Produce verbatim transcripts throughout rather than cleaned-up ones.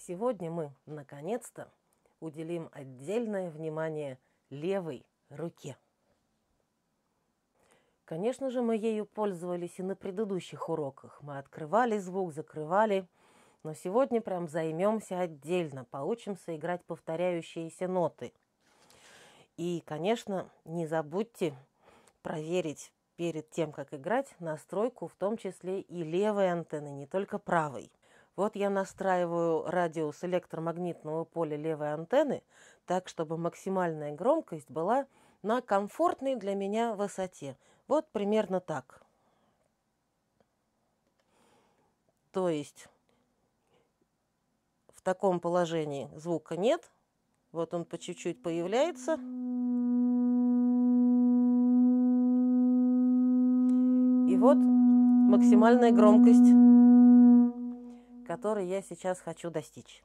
Сегодня мы, наконец-то, уделим отдельное внимание левой руке. Конечно же, мы ею пользовались и на предыдущих уроках. Мы открывали звук, закрывали, но сегодня прям займемся отдельно, поучимся играть повторяющиеся ноты. И, конечно, не забудьте проверить перед тем, как играть, настройку, в том числе и левой антенны, не только правой. Вот я настраиваю радиус электромагнитного поля левой антенны так, чтобы максимальная громкость была на комфортной для меня высоте. Вот примерно так. То есть в таком положении звука нет. Вот он по чуть-чуть появляется. И вот максимальная громкость, которой я сейчас хочу достичь.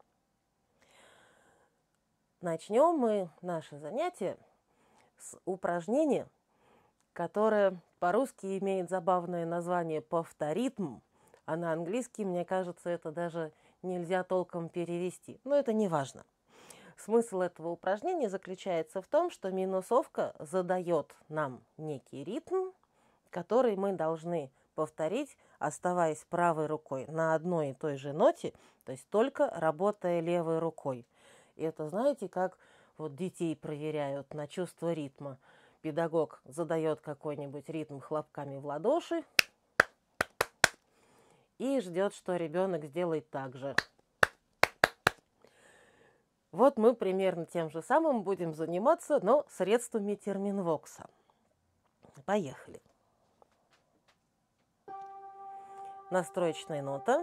Начнем мы наше занятие с упражнения, которое по-русски имеет забавное название «повторитм», а на английский, мне кажется, это даже нельзя толком перевести. Но это не важно. Смысл этого упражнения заключается в том, что минусовка задает нам некий ритм, который мы должны повторить, оставаясь правой рукой на одной и той же ноте, то есть только работая левой рукой. И это, знаете, как вот детей проверяют на чувство ритма. Педагог задает какой-нибудь ритм хлопками в ладоши и ждет, что ребенок сделает так же. Вот мы примерно тем же самым будем заниматься, но средствами терминвокса. Поехали. Настроечная нота.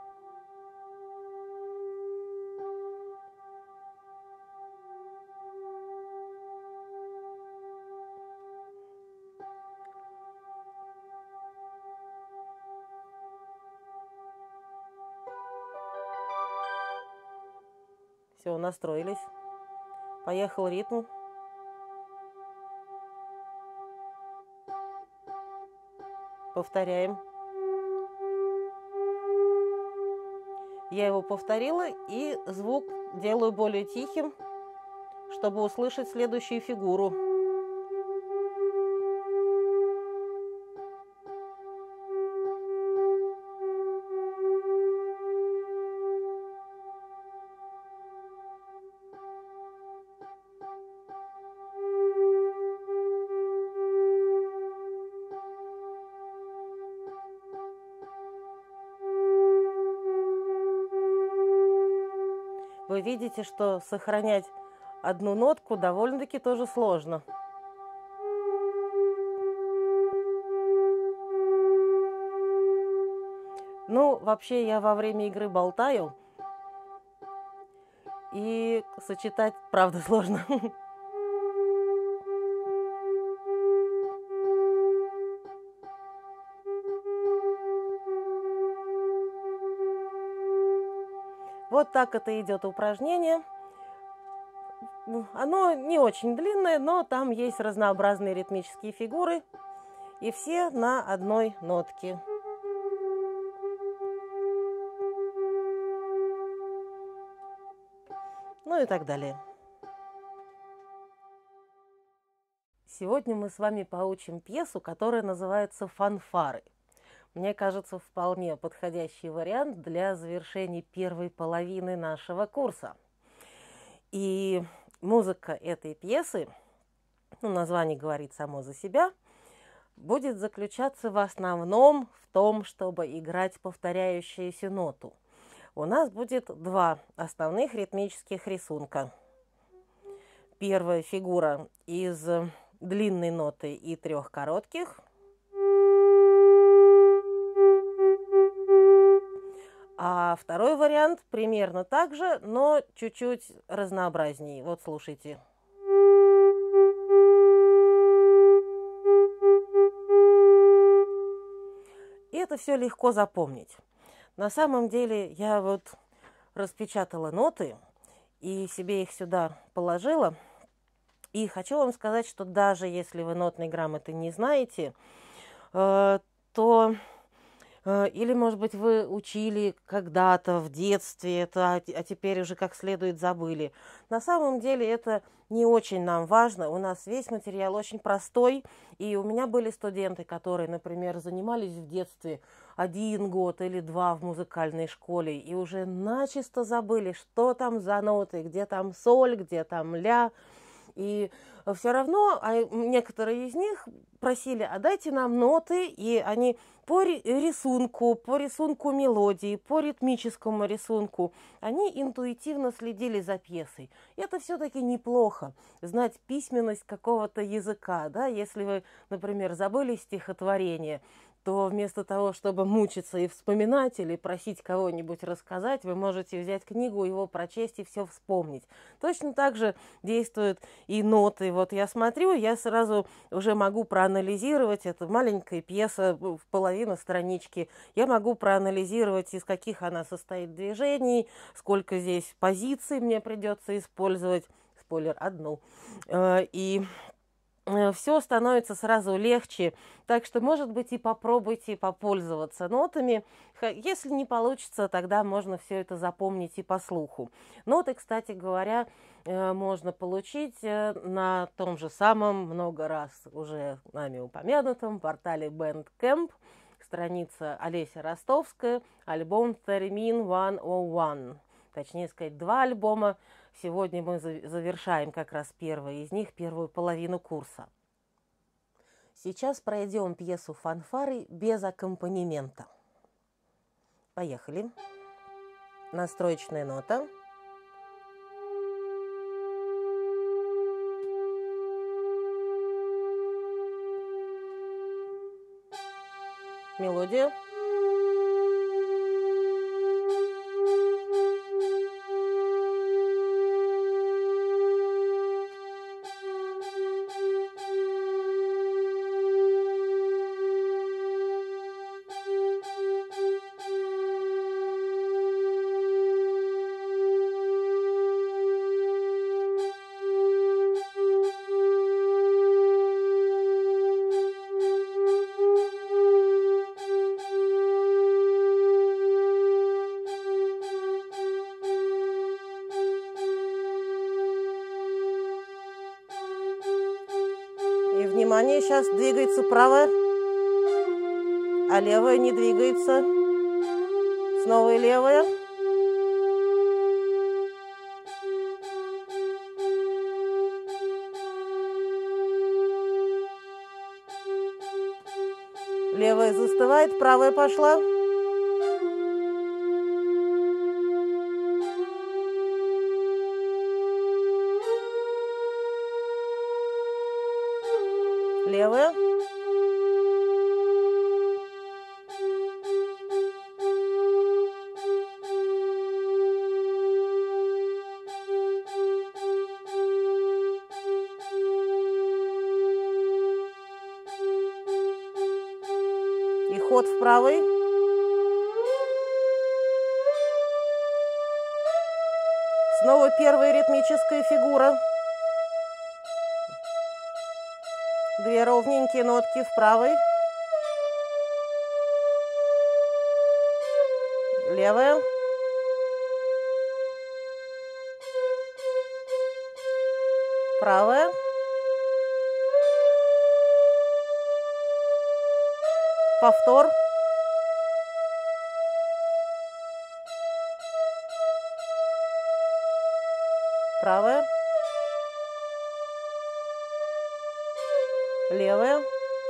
Все, настроились. Поехал ритм. Повторяем. Я его повторила, и звук делаю более тихим, чтобы услышать следующую фигуру. Вы видите, что сохранять одну нотку довольно-таки тоже сложно. Ну, вообще я во время игры болтаю, и сочетать, правда, сложно. Вот так это идет упражнение. Оно не очень длинное, но там есть разнообразные ритмические фигуры, и все на одной нотке. Ну и так далее. Сегодня мы с вами поучим пьесу, которая называется «Фанфары». Мне кажется, вполне подходящий вариант для завершения первой половины нашего курса. И музыка этой пьесы, ну, название говорит само за себя, будет заключаться в основном в том, чтобы играть повторяющуюся ноту. У нас будет два основных ритмических рисунка. Первая фигура из длинной ноты и трех коротких. А второй вариант примерно так же, но чуть-чуть разнообразнее. Вот слушайте. И это все легко запомнить. На самом деле я вот распечатала ноты и себе их сюда положила. И хочу вам сказать, что даже если вы нотной грамоты не знаете, э, то Или, может быть, вы учили когда-то в детстве это, а теперь уже как следует забыли. На самом деле это не очень нам важно. У нас весь материал очень простой. И у меня были студенты, которые, например, занимались в детстве один год или два в музыкальной школе и уже начисто забыли, что там за ноты, где там соль, где там ля. И все равно а некоторые из них просили, а дайте нам ноты, и они по рисунку, по рисунку мелодии, по ритмическому рисунку, они интуитивно следили за пьесой. И это все-таки неплохо, знать письменность какого-то языка, да, если вы, например, забыли стихотворение, то вместо того, чтобы мучиться и вспоминать или просить кого-нибудь рассказать, вы можете взять книгу, его прочесть и все вспомнить. Точно так же действуют и ноты. Вот я смотрю, я сразу уже могу проанализировать, это маленькая пьеса в половину странички, я могу проанализировать, из каких она состоит движений, сколько здесь позиций мне придется использовать, спойлер, одну, и все становится сразу легче. Так что, может быть, и попробуйте попользоваться нотами. Если не получится, тогда можно все это запомнить и по слуху. Ноты, кстати говоря, можно получить на том же самом, много раз уже нами упомянутом портале Bandcamp. Страница Олеся Ростовская, альбом Термин сто один. Точнее сказать, два альбома. Сегодня мы завершаем как раз первый из них, первую половину курса. Сейчас пройдем пьесу «Фанфары» без аккомпанемента. Поехали. Настроечная нота. Мелодия. И, внимание, сейчас двигается правая, а левая не двигается. Снова и левая. Левая застывает, правая пошла. Левая. И ход в правый. Снова первая ритмическая фигура. Две ровненькие нотки в правой. Левая. Правая. Повтор. Правая. Левая.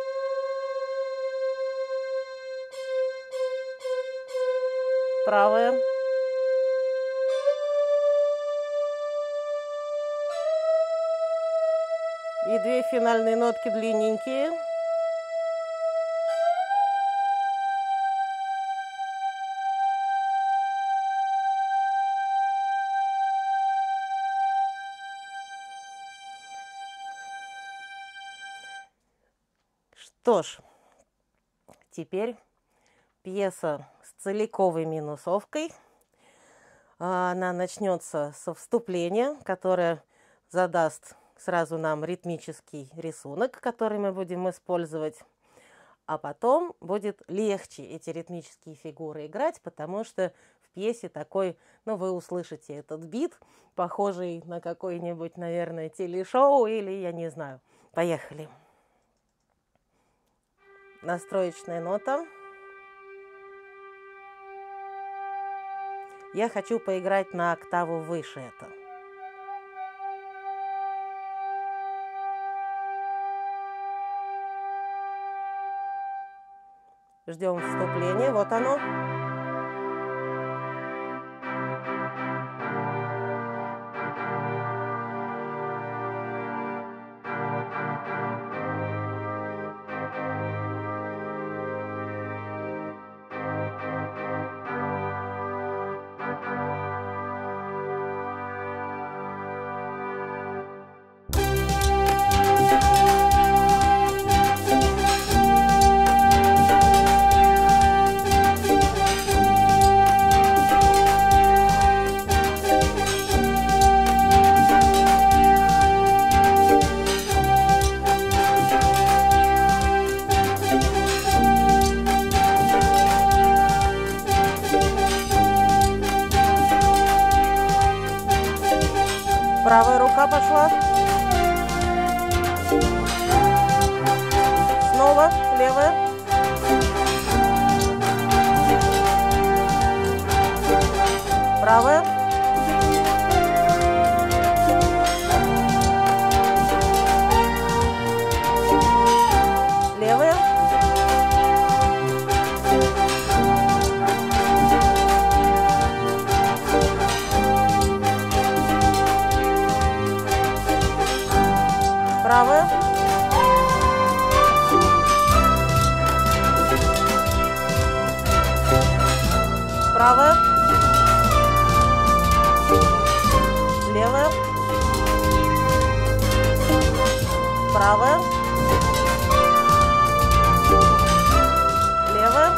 Правая. И две финальные нотки длинненькие. Что ж, теперь пьеса с целиковой минусовкой. Она начнется со вступления, которое задаст сразу нам ритмический рисунок, который мы будем использовать. а потом будет легче эти ритмические фигуры играть, потому что в пьесе такой, ну, вы услышите этот бит, похожий на какое-нибудь, наверное, телешоу или, я не знаю. Поехали. Настроечная нота. Я хочу поиграть на октаву выше это. Ждем вступления. Вот оно. Правая рука пошла. Снова левая. Правая. Левая. Правая. Правая. Левая. Правая. Левая.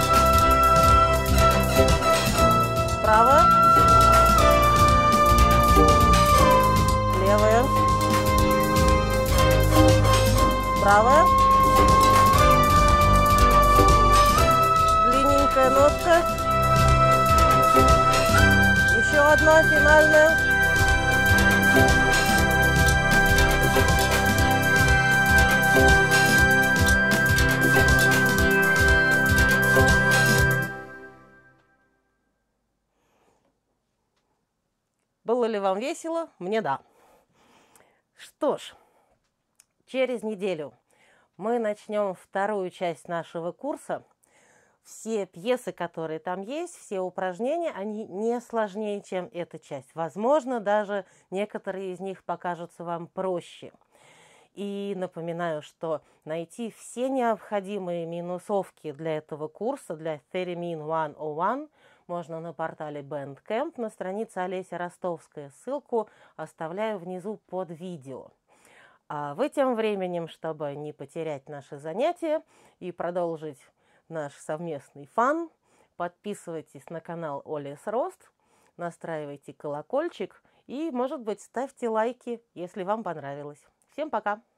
Правая. Левая. Правая. Длинненькая нотка. Еще одна финальная. Было ли вам весело? Мне да. Что ж. Через неделю мы начнем вторую часть нашего курса. Все пьесы, которые там есть, все упражнения, они не сложнее, чем эта часть. Возможно, даже некоторые из них покажутся вам проще. И напоминаю, что найти все необходимые минусовки для этого курса, для Theremin сто один, можно на портале Bandcamp на странице Олеси Ростовской. Ссылку оставляю внизу под видео. А вы тем временем, чтобы не потерять наши занятия и продолжить наш совместный фан, подписывайтесь на канал Олес Рост, настраивайте колокольчик и, может быть, ставьте лайки, если вам понравилось. Всем пока!